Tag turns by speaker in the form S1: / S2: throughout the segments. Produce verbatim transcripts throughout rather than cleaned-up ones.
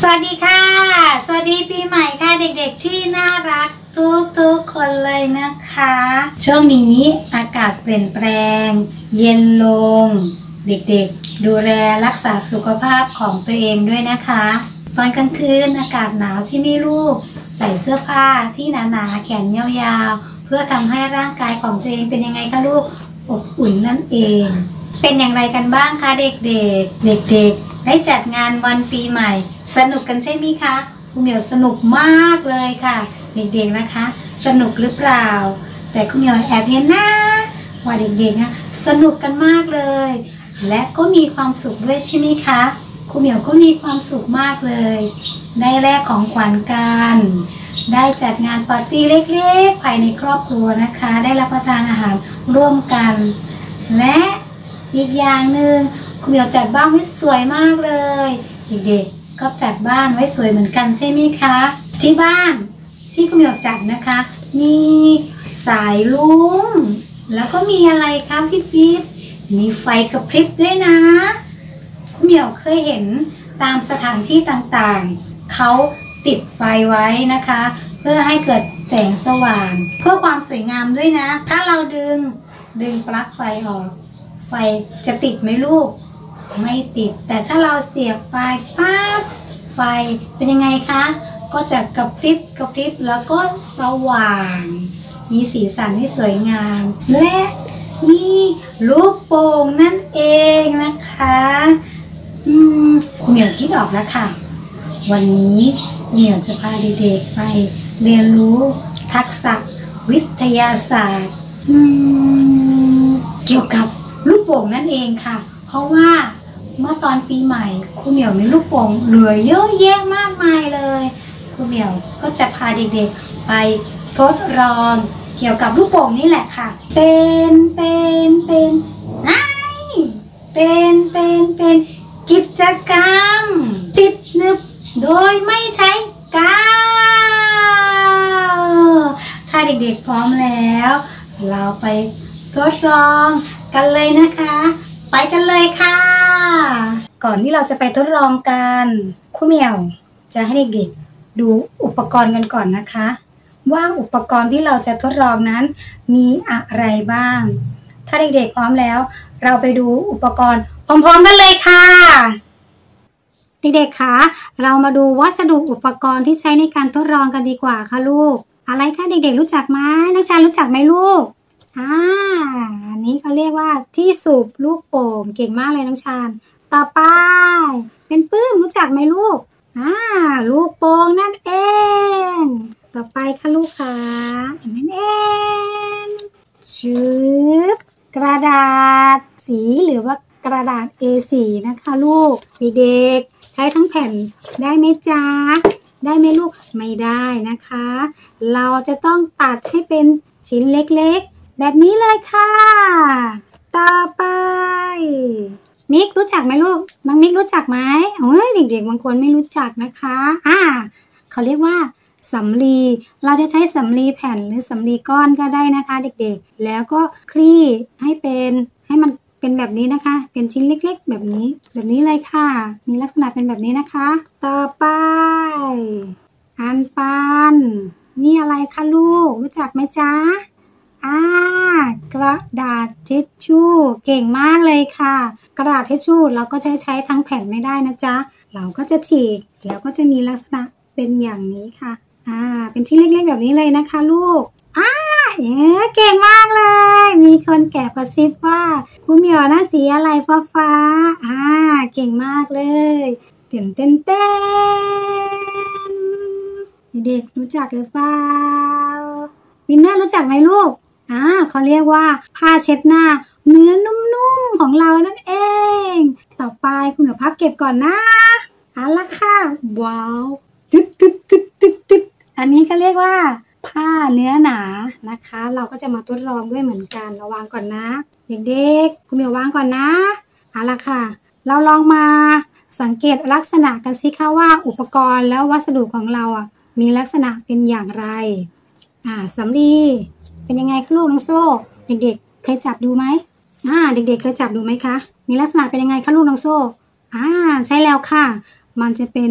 S1: วัสดีค่ะสวัสดีปีใหม่ค่ะเด็กๆที่น่ารักทุกๆคนเลยนะคะช่วงนี้อากาศเปลี่ยนแปลงเย็นลงเด็กๆดูแลรักษาสุขภาพของตัวเองด้วยนะคะตอนกลางคืนอากาศหนาวใช่ไหมลูกใส่เสื้อผ้าที่หนาๆแขนยาวๆเพื่อทำให้ร่างกายของตัวเองเป็นยังไงคะลูกอบอุ่นนั่นเองเป็นอย่างไรกันบ้างคะเด็กๆเด็กๆได้จัดงานวันปีใหม่สนุกกันใช่ไหมคะคุณเหมียวสนุกมากเลยค่ะเด็กๆนะคะสนุกหรือเปล่าแต่คุณเหมียวแอบเห็นนะว่าเด็กๆนะสนุกกันมากเลยและก็มีความสุขด้วยใช่ไหมคะคุณเหมียวก็มีความสุขมากเลยได้แลกของขวัญกันได้จัดงานปาร์ตี้เล็กๆภายในครอบครัวนะคะได้รับประทานอาหารร่วมกันและอีกอย่างหนึ่งคุณเหมียวจัดบ้านไว้สวยมากเลยเด็กๆก็จัดบ้านไว้สวยเหมือนกันใช่ไหมคะที่บ้านที่คุณเหมียวจัดนะคะมีสายลุงแล้วก็มีอะไรคะพี่ปิ๊บมีไฟกระพริบด้วยนะคุณเหมียวเคยเห็นตามสถานที่ต่างๆเขาติดไฟไว้นะคะเพื่อให้เกิดแสงสว่างเพื่อความสวยงามด้วยนะถ้าเราดึงดึงปลั๊กไฟออกไฟจะติดไหมลูกไม่ติดแต่ถ้าเราเสียบไฟปั๊บไฟเป็นยังไงคะก็จะกระพริบกระพริบแล้วก็สว่างมีสีสันที่สวยงามและมีลูกโป่งนั่นเองนะคะอืมคุณเหมียวคิดออกแล้วค่ะวันนี้คุณเหมียวจะพาเด็กๆไปเรียนรู้ทักษะวิทยาศาสตร์อืมเกี่ยวกับลูกโป่งนั่นเองค่ะเพราะว่าเมื่อตอนปีใหม่คุณเหมียวมีลูกโป่งเหลือเยอะแยะมากมายเลยคุณเหมียวก็จะพาเด็กๆไปทดลองเกี่ยวกับลูกโป่งนี่แหละค่ะเป็นเป็นเป็นไอเป็นเป็นเป็นกิจกรรมติดหนึบโดยไม่ใช้กาวถ้าเด็กๆพร้อมแล้วเราไปทดลองกันเลยนะคะไปกันเลยค่ะก่อนที่เราจะไปทดลองกันครูเหมียวจะให้เด็กๆดูอุปกรณ์กันก่อนนะคะว่าอุปกรณ์ที่เราจะทดลองนั้นมีอะไรบ้างถ้าเด็กๆพร้อมแล้วเราไปดูอุปกรณ์พร้อมๆกันเลยค่ะเด็กๆคะเรามาดูวัสดุอุปกรณ์ที่ใช้ในการทดลองกันดีกว่าค่ะลูกอะไรคะเด็กๆรู้จักไหมน้องชายรู้จักไหมลูกอ่าอันนี้เขาเรียกว่าที่สูบลูกโป่งเก่งมากเลยน้องชานต่อไปเป็นปื้มรู้จักไหมลูกอ่าลูกโป่งนั่นเองต่อไปค่ะลูกค่ะนั่นเองชืบกระดาษสีหรือว่ากระดาษ เอ โฟร์ นะคะลูกเด็กๆใช้ทั้งแผ่นได้ไหมจ๊ะได้ไหมลูกไม่ได้นะคะเราจะต้องตัดให้เป็นชิ้นเล็กๆแบบนี้เลยค่ะต่อไปมิกรู้จักไหมลูกน้องมิกรู้จักไหมเอ้ยเด็กๆบางคนไม่รู้จักนะคะอ่าเขาเรียกว่าสำลีเราจะใช้สำลีแผ่นหรือสำลีก้อนก็ได้นะคะเด็กๆแล้วก็คลี่ให้เป็นให้มันเป็นแบบนี้นะคะเป็นชิ้นเล็กๆแบบนี้แบบนี้เลยค่ะมีลักษณะเป็นแบบนี้นะคะต่อไปอันปันนี่อะไรคะลูกรู้จักไหมจ๊ะอ่ากระดาษทิชชู่เก่งมากเลยค่ะกระดาษทิชชู่เราก็ใช้ใช้ทั้งแผ่นไม่ได้นะจ๊ะเราก็จะฉีกแล้วก็จะมีลักษณะเป็นอย่างนี้ค่ะอ่าเป็นชิ้นเล็กๆแบบนี้เลยนะคะลูกอ่าเอ๊ะเก่งมากเลยมีคนแก่กระซิบว่าคุณเหมียวหน้าสีอะไรฟ้าฟ้าอ่าเก่งมากเลยเต้นเต้นเต้นเด็กรู้จักหรือเปล่าวินเนอร์รู้จักไหมลูกอ่าเขาเรียกว่าผ้าเช็ดหน้าเนื้อนุ่มๆของเรานั่นเองต่อไปคุณเหมียวพับเก็บก่อนนะเอาละค่ะว้าวตึ๊ดตึ๊ดตึ๊ดตึ๊ดตึ๊ดอันนี้เขาเรียกว่าผ้าเนื้อหนานะคะเราก็จะมาทดลองด้วยเหมือนกันระวังก่อนนะเด็กๆคุณเหมียววางก่อนนะเอาละค่ะเราลองมาสังเกตลักษณะกันสิคะว่าอุปกรณ์แล้ววัสดุของเราอ่ะมีลักษณะเป็นอย่างไรอ่าสำลีเป็นยังไงคะลูกน้องโซ่เด็กๆเคยจับดูไหมอ่าเด็กๆเคยจับดูไหมคะมีลักษณะเป็นยังไงคะลูกน้องโซ่อ่าใช่แล้วค่ะมันจะเป็น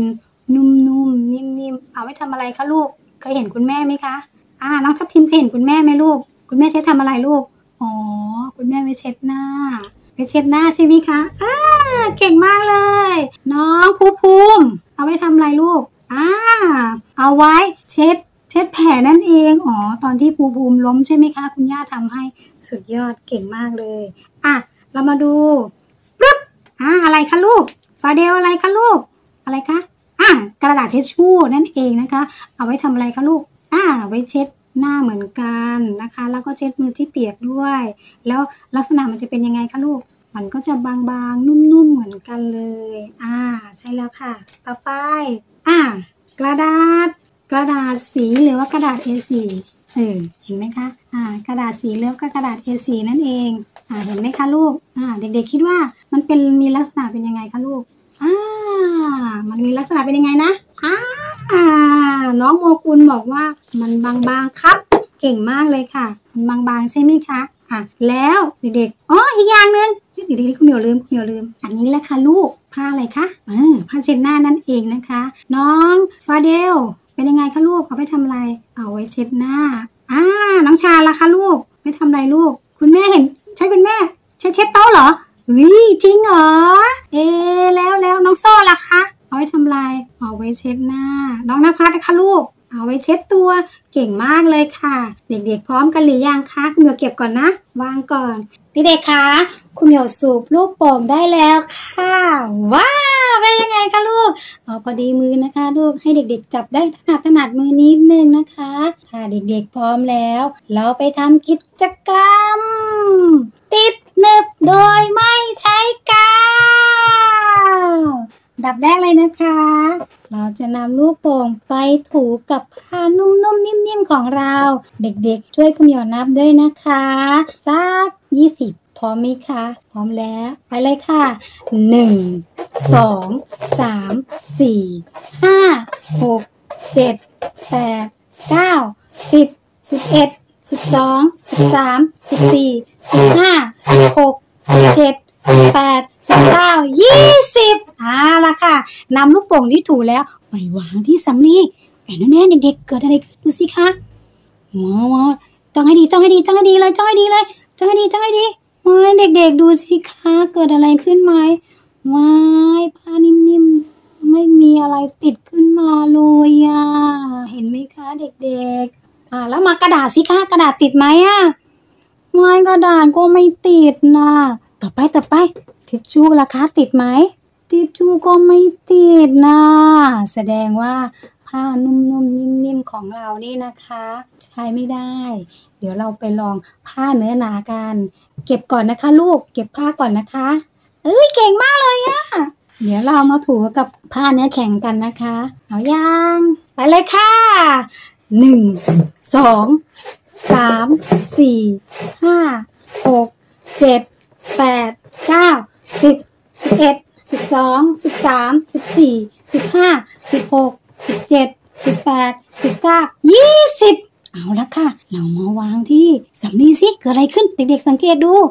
S1: นุ่มๆนิ่มๆเอาไว้ทำอะไรคะลูกเคยเห็นคุณแม่ไหมคะอ่าน้องทับทิมเคยเห็นคุณแม่ไหมลูกคุณแม่ใช้ทำอะไรลูกอ๋อคุณแม่ไว้เช็ดหน้าไว้เช็ดหน้าใช่ไหมคะอ่าเก่งมากเลยน้องภูภูมิเอาไว้ทำอะไรลูกอ่าเอาไว้เช็ดเช็ดแผลนั่นเองอ๋อตอนที่ภูภูมิล้มใช่ไหมคะคุณย่าทำให้สุดยอดเก่งมากเลยอ่ะเรามาดูปึ๊บอ่าอะไรคะลูกฟาเดลอะไรคะลูกอะไรคะอ่ากระดาษทิชชู่นั่นเองนะคะเอาไว้ทำอะไรคะลูกอ่าไว้เช็ดหน้าเหมือนกันนะคะแล้วก็เช็ดมือที่เปียกด้วยแล้วลักษณะมันจะเป็นยังไงคะลูกมันก็จะบางๆนุ่มๆเหมือนกันเลยอ่าใช่แล้วค่ะต่อไปอ่ากระดาษกระดาษสีหรือว่ากระดาษ เอ โฟร์ เออเห็นไหมคะอ่ากระดาษสีเหลืองกับกระดาษ เอ โฟร์ นั่นเองอ่าเห็นไหมคะลูกอ่าเด็กๆคิดว่ามันเป็นมีลักษณะเป็นยังไงคะลูกอ่ามันมีลักษณะเป็นยังไงนะอ่าน้องโมกุลบอกว่ามันบางๆครับเก่งมากเลยค่ะมันบางๆใช่ไหมคะอ่ะแล้วเด็กๆอ๋ออีกอย่างหนึ่งเด็กๆคุณเหมียวลืมคุณเหมียวลืมอันนี้แหละค่ะลูกผ้าอะไรคะเออผ้าเช็ดหน้านั่นเองนะคะน้องฟาเดลเป็นยังไงคะลูกเอาไปทำอะไรเอาไว้เช็ดหน้าอ่าน้องชาล่ะคะลูกไว้ทำอะไรลูกคุณแม่เห็นใช่คุณแม่ใช้เช็ดโต๊ะเหรอเฮ้ยจริงเหรอเอแล้วแล้วน้องโซ่ล่ะคะเอาไว้ทำอะไรเอาไว้เช็ดหน้าน้องนภัสนะคะลูกเอาไว้เช็ดตัวเก่งมากเลยค่ะเด็กๆพร้อมกันหรือยังคะคุณเหมียวเก็บก่อนนะวางก่อนเด็กๆคะคุณเหมียวสูบลูกโป่งได้แล้วค่ะว้าวเป็นยังไงคะลูกเอาพอดีมือนะคะลูกให้เด็กๆจับได้ถนัดถนัดมือนิดนึงนะคะถ้าเด็กๆพร้อมแล้วเราไปทำกิจกรรมติดหนึบโดยไม่ใช้กาวดับแรกเลยนะคะเราจะนำลูกโป่งไปถูกับผ้านุ่มๆนิ่มๆของเราเด็กๆช่วยคุณเหมียวนับด้วยนะคะสักยี่สิบพร้อมไหมคะพร้อมแล้วไปเลยค่ะหนึ่งสองสามสี่ห้าหกเจ็ดแปดเก้าสิบสิบเอ็ดสิบสองสิบสามสิบสี่สิบห้าสิบหกสิบเจ็ดสิบแปดสิบเก้ายี่สิบอ่าละค่ะนำลูกโป่งที่ถูแล้วไปวางที่สำลีไอ้แน่ๆเด็กๆเกิดอะไรขึ้นดูสิคะว้าวจ้องให้ดีจ้องให้ดีจ้องให้ดีเลยจ้องให้ดีเลยจ้องให้ดีจ้องให้ดีว้ายเด็กๆดูสิคะเกิดอะไรขึ้นไหมว้ายผ้านิ่มๆไม่มีอะไรติดขึ้นมาเลยอ่ะเห็นไหมคะเด็กๆอ่าแล้วมากระดาษสิคะกระดาษติดไหมอ่ะไม่กระดาษก็ไม่ติดนะต่อไปต่อไปทิชชู่ล่ะคะติดไหมทิชชู่ก็ไม่ติดนะแสดงว่าผ้านุ่มๆนิ่มๆของเรานี่นะคะใช้ไม่ได้เดี๋ยวเราไปลองผ้าเนื้อหนากันเก็บก่อนนะคะลูกเก็บผ้าก่อนนะคะเอ้ยเก่งมากเลยอะเดี๋ยวเรามาถูกับผ้าเนื้อแข็งกันนะคะเอายังไปเลยค่ะหนึ่งสองสามสี่ห้าหกเจ็ดแปดเก้าสิบสิบเอ็ดสิบสองสิบสามสิบสี่สิบห้าสิบหกสิบเจ็ดสิบแปดสิบเก้ายี่สิบเอาละค่ะเรามาวางที่สำลีสิเกิดอะไรขึ้นเด็กๆสังเกตดู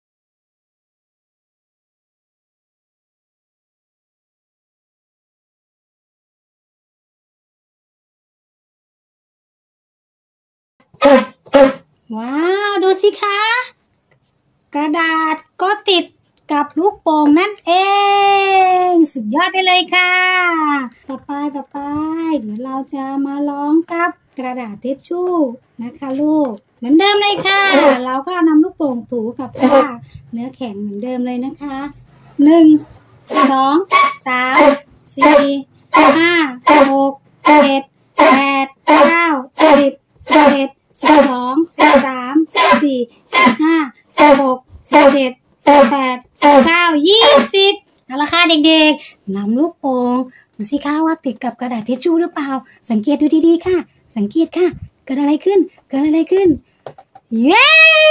S1: ว้าวดูสิคะกระดาษก็ติดกับลูกโป่งนั่นเองสุดยอดไปเลยค่ะต่อไปต่อไปเดี๋ยวเราจะมาลองกับกระดาษทิชชู่นะคะลูกเหมือนเดิมเลยค่ะเราก็นำลูกโป่งถูกับผ้าเนื้อแข็งเหมือนเดิมเลยนะคะหนึ่งสองสามสี่ห้าหกเจ็ดแปดเก้าสิบสิบเอ็ดสิบสองสิบสามสิบสี่สิบห้าสิบหกสิบเจ็ดสิบแปดสิบเก้ายี่สิบเอาละค่ะเด็กๆนำลูกโป่งดูสิคะว่าติดกับกระดาษทิชชู่หรือเปล่าสังเกตดูดีๆค่ะสังเกตค่ะเกิดอะไรขึ้นเกิดอะไรขึ้นเย้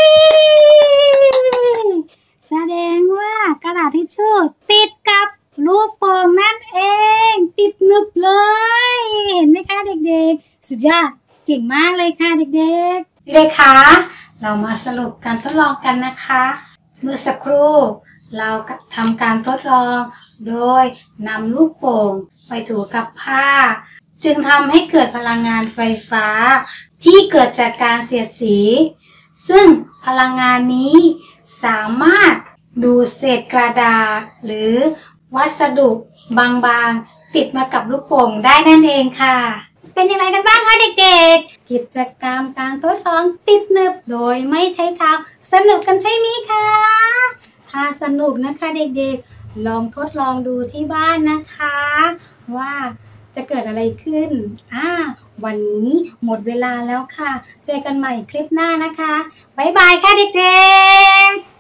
S1: แสดงว่ากระดาษทิชชู่ติดกับลูกโป่งนั่นเองติดหนึบเลยเห็นไหมคะเด็กๆสุดยอดเก่งมากเลยค่ะเด็กๆเด็กๆคะเรามาสรุปการทดลองกันนะคะเมื่อสักครู่เราทำการทดลองโดยนำลูกโป่งไปถูกับผ้าจึงทำให้เกิดพลังงานไฟฟ้าที่เกิดจากการเสียดสีซึ่งพลังงานนี้สามารถดูดเศษกระดาษหรือวัสดุบางๆติดมากับลูกโป่งได้นั่นเองค่ะเป็นยังไงกันบ้างคะเด็กๆกิจกรรมการทดลองติดหนึบโดยไม่ใช้กาวสนุกกันใช่ไหมคะถ้าสนุกนะคะเด็กๆลองทดลองดูที่บ้านนะคะว่าจะเกิดอะไรขึ้นอ่าวันนี้หมดเวลาแล้วค่ะเจอกันใหม่คลิปหน้านะคะบ๊ายบายค่ะเด็กๆ